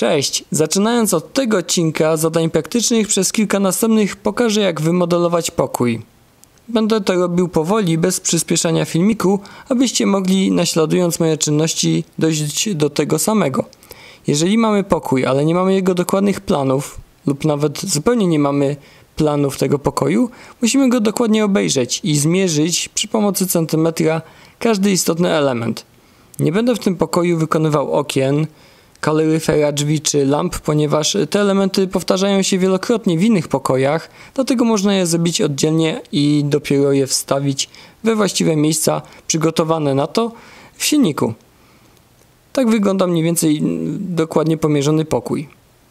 Cześć! Zaczynając od tego odcinka zadań praktycznych, przez kilka następnych pokażę, jak wymodelować pokój. Będę to robił powoli, bez przyspieszania filmiku, abyście mogli, naśladując moje czynności, dojść do tego samego. Jeżeli mamy pokój, ale nie mamy jego dokładnych planów, lub nawet zupełnie nie mamy planów tego pokoju, musimy go dokładnie obejrzeć i zmierzyć przy pomocy centymetra każdy istotny element. Nie będę w tym pokoju wykonywał okien, kaloryfera, drzwi czy lamp, ponieważ te elementy powtarzają się wielokrotnie w innych pokojach, dlatego można je zrobić oddzielnie i dopiero je wstawić we właściwe miejsca przygotowane na to w silniku. Tak wygląda mniej więcej dokładnie pomierzony pokój.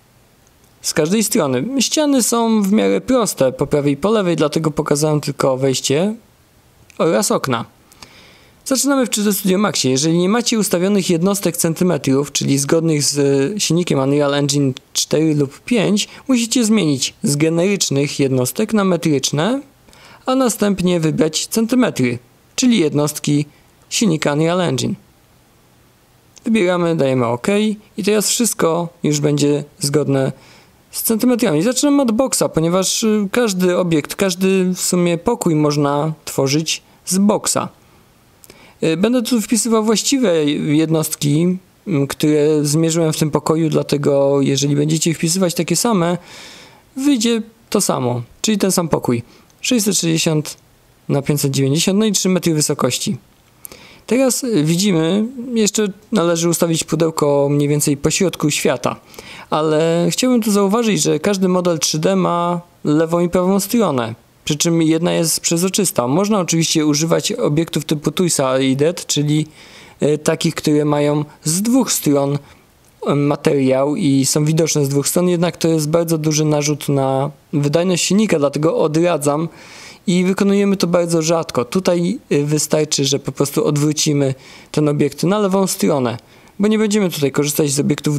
Z każdej strony ściany są w miarę proste, po prawej i po lewej, dlatego pokazałem tylko wejście oraz okna. Zaczynamy w 3D Studio Maxie. Jeżeli nie macie ustawionych jednostek centymetrów, czyli zgodnych z silnikiem Unreal Engine 4 lub 5, musicie zmienić z generycznych jednostek na metryczne, a następnie wybrać centymetry, czyli jednostki silnika Unreal Engine. Wybieramy, dajemy OK i teraz wszystko już będzie zgodne z centymetrami. Zaczynamy od boksa, ponieważ każdy obiekt, każdy w sumie pokój można tworzyć z boksa. Będę tu wpisywał właściwe jednostki, które zmierzyłem w tym pokoju, dlatego jeżeli będziecie wpisywać takie same, wyjdzie to samo, czyli ten sam pokój. 660 na 590, no i 3 metry wysokości. Teraz widzimy, jeszcze należy ustawić pudełko mniej więcej po środku świata, ale chciałbym tu zauważyć, że każdy model 3D ma lewą i prawą stronę. Przy czym jedna jest przezroczysta. Można oczywiście używać obiektów typu Toys-R-Dead, czyli takich, które mają z dwóch stron materiał i są widoczne z dwóch stron, jednak to jest bardzo duży narzut na wydajność silnika, dlatego odradzam i wykonujemy to bardzo rzadko. Tutaj wystarczy, że po prostu odwrócimy ten obiekt na lewą stronę, bo nie będziemy tutaj korzystać z obiektów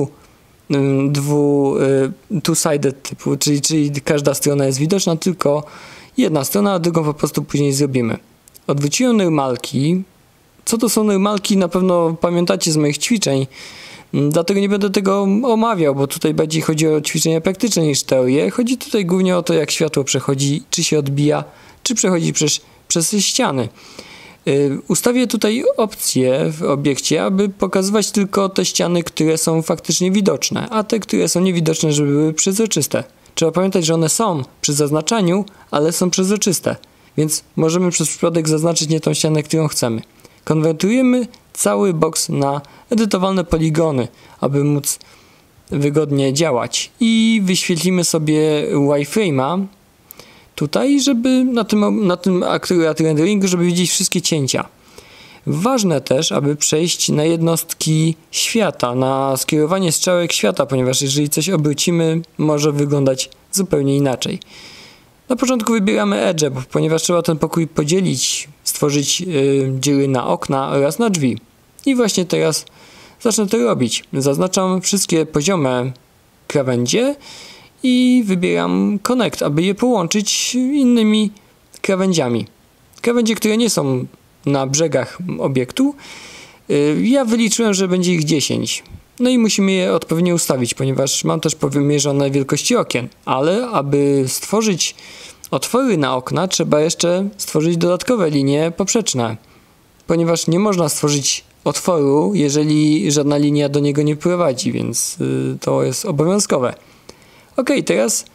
two-sided typu, czyli każda strona jest widoczna, tylko jedna strona, a drugą po prostu później zrobimy. Odwróciłem normalki. Co to są normalki, na pewno pamiętacie z moich ćwiczeń, dlatego nie będę tego omawiał, bo tutaj bardziej chodzi o ćwiczenia praktyczne niż teorię. Chodzi tutaj głównie o to, jak światło przechodzi, czy się odbija, czy przechodzi przez ściany. Ustawię tutaj opcję w obiekcie, aby pokazywać tylko te ściany, które są faktycznie widoczne, a te, które są niewidoczne, żeby były przezroczyste. Trzeba pamiętać, że one są przy zaznaczaniu, ale są przezroczyste, więc możemy przez przypadek zaznaczyć nie tą ścianę, którą chcemy. Konwertujemy cały boks na edytowalne poligony, aby móc wygodnie działać i wyświetlimy sobie wireframe'a tutaj, żeby na tym akurat renderingu, żeby widzieć wszystkie cięcia. Ważne też, aby przejść na jednostki świata, na skierowanie strzałek świata, ponieważ jeżeli coś obrócimy, może wyglądać zupełnie inaczej. Na początku wybieramy edge, ponieważ trzeba ten pokój podzielić, stworzyć dziury na okna oraz na drzwi. I właśnie teraz zacznę to robić. Zaznaczam wszystkie poziome krawędzie i wybieram Connect, aby je połączyć innymi krawędziami. Krawędzie, które nie są na brzegach obiektu, ja wyliczyłem, że będzie ich 10. No i musimy je odpowiednio ustawić, ponieważ mam też powymierzone wielkości okien, ale aby stworzyć otwory na okna, trzeba jeszcze stworzyć dodatkowe linie poprzeczne, ponieważ nie można stworzyć otworu, jeżeli żadna linia do niego nie prowadzi, więc to jest obowiązkowe. Ok, teraz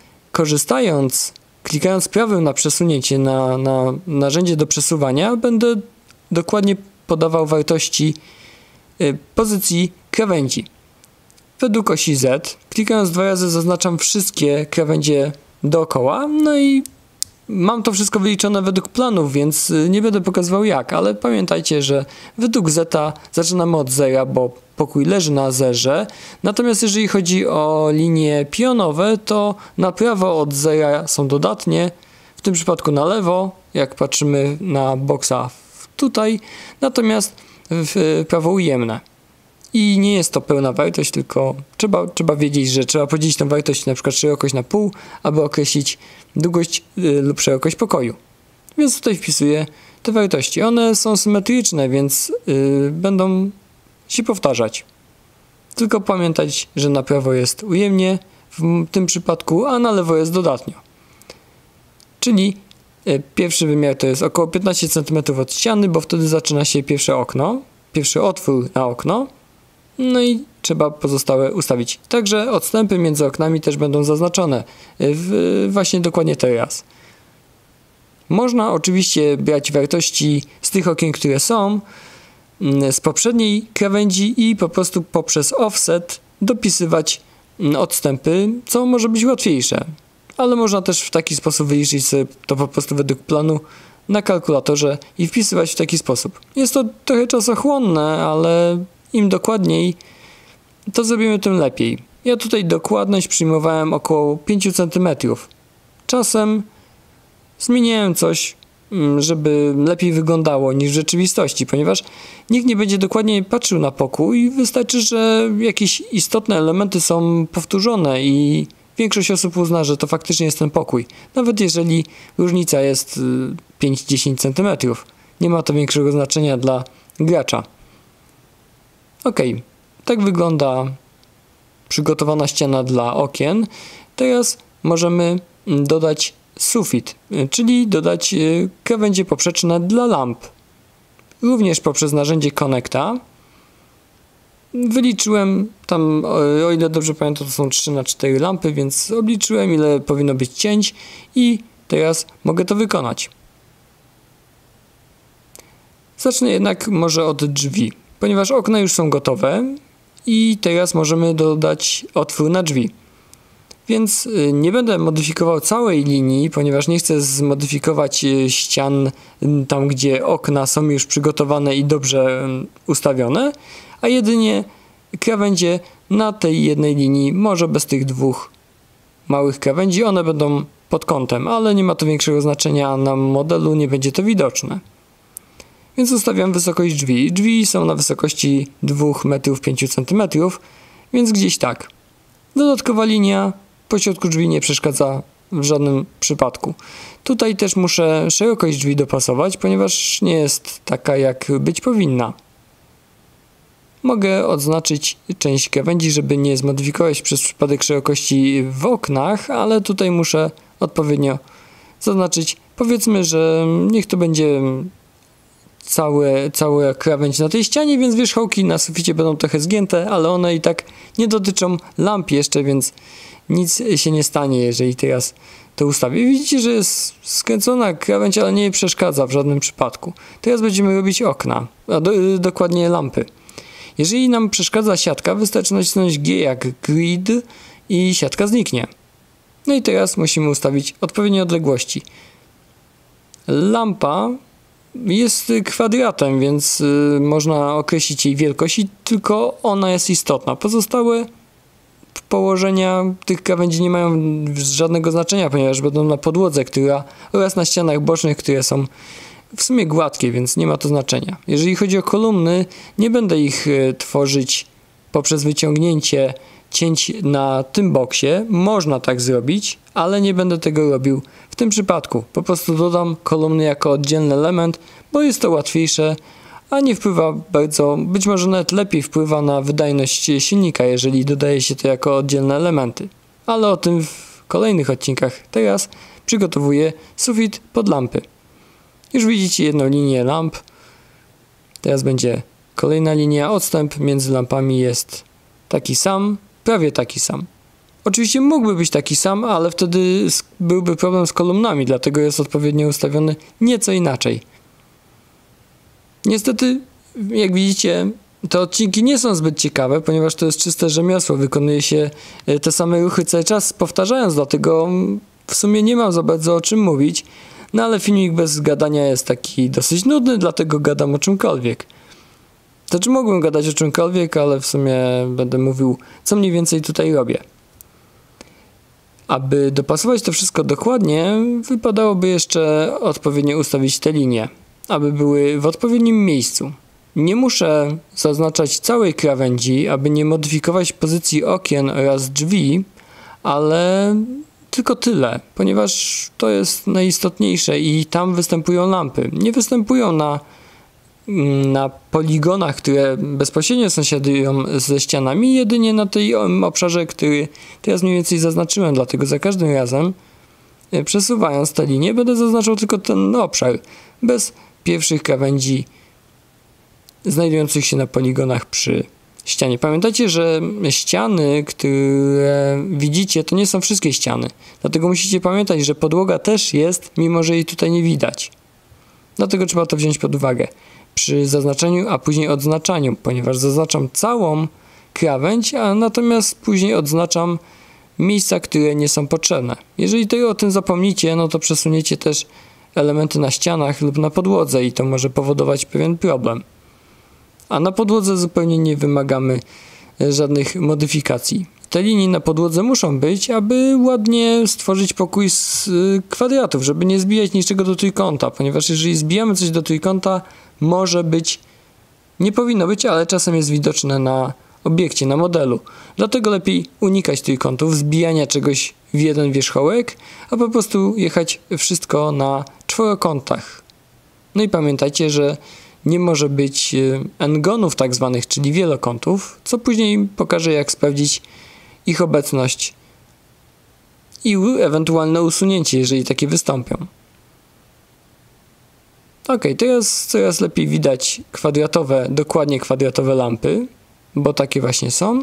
klikając prawym na przesunięcie na narzędzie do przesuwania, będę dokładnie podawał wartości pozycji krawędzi. Według osi Z, klikając 2 razy zaznaczam wszystkie krawędzie dookoła, no i mam to wszystko wyliczone według planów, więc nie będę pokazywał jak, ale pamiętajcie, że według Z zaczynamy od zera, bo pokój leży na zerze, natomiast jeżeli chodzi o linie pionowe, to na prawo od zera są dodatnie, w tym przypadku na lewo, jak patrzymy na boksa tutaj, natomiast w prawo ujemne. I nie jest to pełna wartość, tylko trzeba wiedzieć, że trzeba podzielić tę wartość, na przykład szerokość na pół, aby określić długość lub szerokość pokoju. Więc tutaj wpisuję te wartości. One są symetryczne, więc będą się powtarzać. Tylko pamiętać, że na prawo jest ujemnie w tym przypadku, a na lewo jest dodatnio. Czyli pierwszy wymiar to jest około 15 cm od ściany, bo wtedy zaczyna się pierwsze okno, pierwszy otwór na okno. No i trzeba pozostałe ustawić. Także odstępy między oknami też będą zaznaczone właśnie dokładnie teraz. Można oczywiście brać wartości z tych okien, które są, z poprzedniej krawędzi i po prostu poprzez offset dopisywać odstępy, co może być łatwiejsze. Ale można też w taki sposób wyliczyć sobie to po prostu według planu na kalkulatorze i wpisywać w taki sposób. Jest to trochę czasochłonne, ale im dokładniej to zrobimy, tym lepiej. Ja tutaj dokładność przyjmowałem około 5 cm. Czasem zmieniałem coś, żeby lepiej wyglądało niż w rzeczywistości, ponieważ nikt nie będzie dokładnie patrzył na pokój, wystarczy, że jakieś istotne elementy są powtórzone i większość osób uzna, że to faktycznie jest ten pokój. Nawet jeżeli różnica jest 5-10 cm. Nie ma to większego znaczenia dla gracza. Ok, tak wygląda przygotowana ściana dla okien. Teraz możemy dodać sufit, czyli dodać krawędzie poprzeczne dla lamp. Również poprzez narzędzie Connecta. Wyliczyłem tam, o ile dobrze pamiętam, to są 3×4 lampy, więc obliczyłem, ile powinno być cięć i teraz mogę to wykonać. Zacznę jednak może od drzwi, ponieważ okna już są gotowe i teraz możemy dodać otwór na drzwi. Więc nie będę modyfikował całej linii, ponieważ nie chcę zmodyfikować ścian tam, gdzie okna są już przygotowane i dobrze ustawione, a jedynie krawędzie na tej jednej linii, może bez tych dwóch małych krawędzi, one będą pod kątem, ale nie ma to większego znaczenia, na modelu nie będzie to widoczne. Więc ustawiam wysokość drzwi. Drzwi są na wysokości 2,5 cm, więc gdzieś tak. Dodatkowa linia po środku drzwi nie przeszkadza w żadnym przypadku. Tutaj też muszę szerokość drzwi dopasować, ponieważ nie jest taka, jak być powinna. Mogę odznaczyć część krawędzi, żeby nie zmodyfikować przez przypadek szerokości w oknach, ale tutaj muszę odpowiednio zaznaczyć. Powiedzmy, że niech to będzie całe krawędź na tej ścianie, więc wierzchołki na suficie będą trochę zgięte, ale one i tak nie dotyczą lamp jeszcze, więc nic się nie stanie, jeżeli teraz to ustawię. Widzicie, że jest skręcona krawędź, ale nie przeszkadza w żadnym przypadku. Teraz będziemy robić okna, a dokładnie lampy. Jeżeli nam przeszkadza siatka, wystarczy nacisnąć G jak grid i siatka zniknie. No i teraz musimy ustawić odpowiednie odległości. Lampa jest kwadratem, więc można określić jej wielkość i tylko ona jest istotna. Pozostałe położenia tych krawędzi nie mają żadnego znaczenia, ponieważ będą na podłodze, oraz na ścianach bocznych, które są w sumie gładkie, więc nie ma to znaczenia. Jeżeli chodzi o kolumny, nie będę ich tworzyć poprzez wyciągnięcie cięć na tym boksie. Można tak zrobić, ale nie będę tego robił w tym przypadku. Po prostu dodam kolumny jako oddzielny element, bo jest to łatwiejsze, a nie wpływa bardzo, być może nawet lepiej wpływa na wydajność silnika, jeżeli dodaje się to jako oddzielne elementy. Ale o tym w kolejnych odcinkach. Teraz przygotowuję sufit pod lampy. Już widzicie jedną linię lamp. Teraz będzie kolejna linia. Odstęp między lampami jest taki sam, prawie taki sam. Oczywiście mógłby być taki sam, ale wtedy byłby problem z kolumnami, dlatego jest odpowiednio ustawiony nieco inaczej. Niestety, jak widzicie, te odcinki nie są zbyt ciekawe, ponieważ to jest czyste rzemiosło. Wykonuje się te same ruchy cały czas powtarzając, dlatego w sumie nie mam za bardzo o czym mówić. No ale filmik bez gadania jest taki dosyć nudny, dlatego gadam o czymkolwiek. Znaczy mógłbym gadać o czymkolwiek, ale w sumie będę mówił, co mniej więcej tutaj robię. Aby dopasować to wszystko dokładnie, wypadałoby jeszcze odpowiednio ustawić te linie, aby były w odpowiednim miejscu. Nie muszę zaznaczać całej krawędzi, aby nie modyfikować pozycji okien oraz drzwi, ale tylko tyle, ponieważ to jest najistotniejsze i tam występują lampy. Nie występują na na poligonach, które bezpośrednio sąsiadują ze ścianami, jedynie na tym obszarze, który teraz mniej więcej zaznaczyłem, dlatego za każdym razem przesuwając te linie będę zaznaczał tylko ten obszar, bez pierwszych krawędzi znajdujących się na poligonach przy ścianie. Pamiętajcie, że ściany, które widzicie, to nie są wszystkie ściany. Dlatego musicie pamiętać, że podłoga też jest, mimo że jej tutaj nie widać. Dlatego trzeba to wziąć pod uwagę przy zaznaczeniu, a później odznaczaniu, ponieważ zaznaczam całą krawędź, a natomiast później odznaczam miejsca, które nie są potrzebne. Jeżeli o tym zapomnicie, no to przesuniecie też elementy na ścianach lub na podłodze i to może powodować pewien problem. A na podłodze zupełnie nie wymagamy żadnych modyfikacji. Te linie na podłodze muszą być, aby ładnie stworzyć pokój z kwadratów, żeby nie zbijać niczego do trójkąta, ponieważ jeżeli zbijamy coś do trójkąta, może być, nie powinno być, ale czasem jest widoczne na obiekcie, na modelu. Dlatego lepiej unikać trójkątów, zbijania czegoś w jeden wierzchołek, a po prostu jechać wszystko na czworokątach. No i pamiętajcie, że nie może być n-gonów tak zwanych, czyli wielokątów, co później pokażę, jak sprawdzić ich obecność i ewentualne usunięcie, jeżeli takie wystąpią. Ok, teraz coraz lepiej widać kwadratowe, dokładnie kwadratowe lampy, bo takie właśnie są.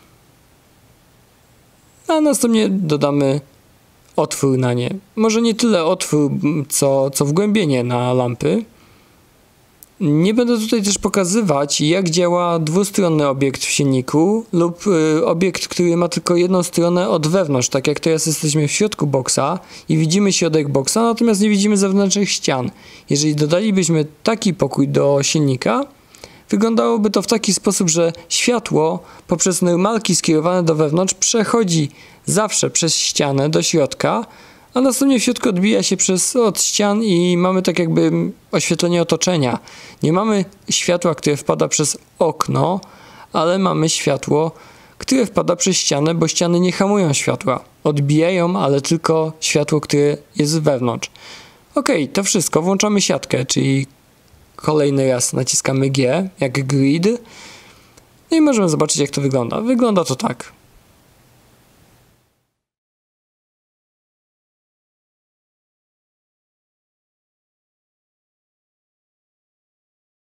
A następnie dodamy otwór na nie. Może nie tyle otwór, co wgłębienie na lampy. Nie będę tutaj też pokazywać, jak działa dwustronny obiekt w silniku lub obiekt, który ma tylko jedną stronę od wewnątrz, tak jak teraz jesteśmy w środku boksa i widzimy środek boksa, natomiast nie widzimy zewnętrznych ścian. Jeżeli dodalibyśmy taki pokój do silnika, wyglądałoby to w taki sposób, że światło poprzez normalki skierowane do wewnątrz przechodzi zawsze przez ścianę do środka, a następnie w środku odbija się od ścian i mamy tak jakby oświetlenie otoczenia. Nie mamy światła, które wpada przez okno, ale mamy światło, które wpada przez ścianę, bo ściany nie hamują światła. Odbijają, ale tylko światło, które jest wewnątrz. Ok, to wszystko. Włączamy siatkę, czyli kolejny raz naciskamy G, jak grid. No i możemy zobaczyć, jak to wygląda. Wygląda to tak.